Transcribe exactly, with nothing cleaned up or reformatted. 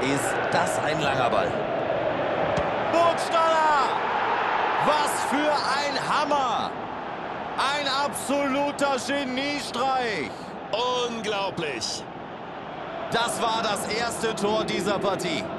Ist das ein langer Ball? Burgstaller! Was für ein Hammer! Ein absoluter Geniestreich! Unglaublich. Das war das erste Tor dieser Partie.